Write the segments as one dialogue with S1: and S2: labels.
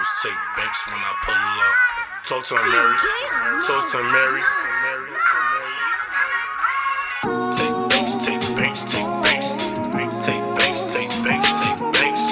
S1: always take banks when I pull up. Talk to her, Mary. Talk to her, Mary. Take banks, take banks, take banks. Take banks, take banks, take banks.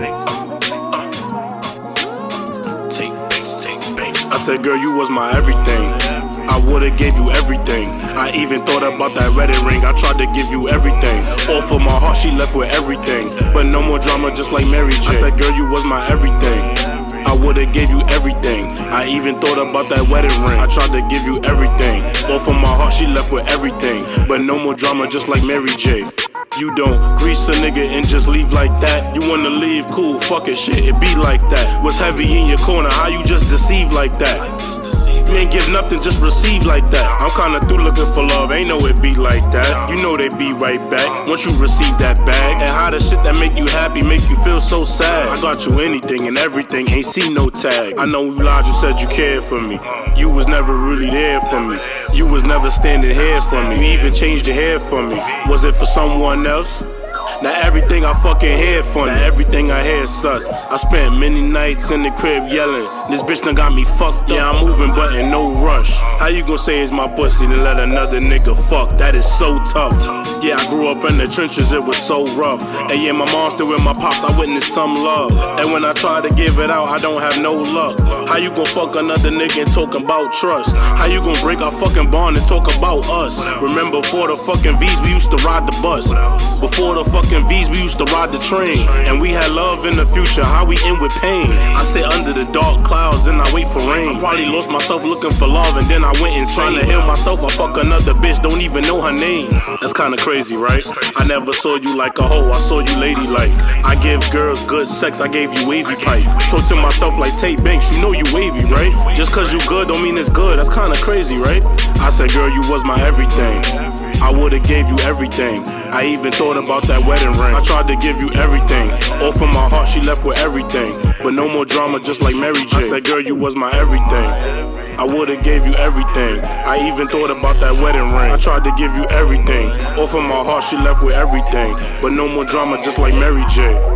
S1: Take banks, take banks.
S2: I said, girl, you was my everything. I would've gave you everything. I even thought about that wedding ring. I tried to give you everything. Off of my heart, she left with everything. But no more drama, just like Mary J. I said, girl, you was my everything. I would've gave you everything. I even thought about that wedding ring. I tried to give you everything. Off of my heart, she left with everything. But no more drama, just like Mary J. You don't grease a nigga and just leave like that. You wanna leave, cool, fuck it, shit, it be like that. What's heavy in your corner, how you just deceive like that? You ain't give nothing, just receive like that. I'm kinda through looking for love, ain't know it be like that. You know they be right back, once you receive that bag. And how the shit that make you happy, make you feel so sad. I got you anything and everything, ain't see no tag. I know you lied, you said you cared for me. You was never really there for me. You was never standing here for me. You even changed your hair for me. Was it for someone else? Now everything I fucking hear funny, now everything I hear sus. I spent many nights in the crib yelling, this bitch done got me fucked up. Yeah, I'm moving but in no rush. How you gon' say it's my pussy to let another nigga fuck? That is so tough. Yeah, I grew up in the trenches, it was so rough. And yeah, my mom still with my pops, I witnessed some love. And when I try to give it out, I don't have no luck. How you gon' fuck another nigga and talk about trust? How you gon' break our fucking bond and talk about us? Remember before the fucking V's, we used to ride the bus. Before the fucking V's, we used to ride the train. And we had love in the future, how we end with pain? I sit under the dark clouds and I wait for rain. I probably lost myself looking for love and then I went insane. Trying to heal myself, I fuck another bitch, don't even know her name. That's kinda crazy, right? I never saw you like a hoe, I saw you ladylike. I give girls good sex, I gave you wavy pipe. Talk to myself like Tate Banks, you know you wavy, right? Just cause you good don't mean it's good, that's kinda crazy, right? I said, girl, you was my everything. I would've gave you everything. I even thought about that wedding ring. I tried to give you everything. Off of my heart, she left with everything. But no more drama, just like Mary J. I said, girl, you was my everything. I would've gave you everything. I even thought about that wedding ring. I tried to give you everything. Off of my heart, she left with everything. But no more drama, just like Mary J.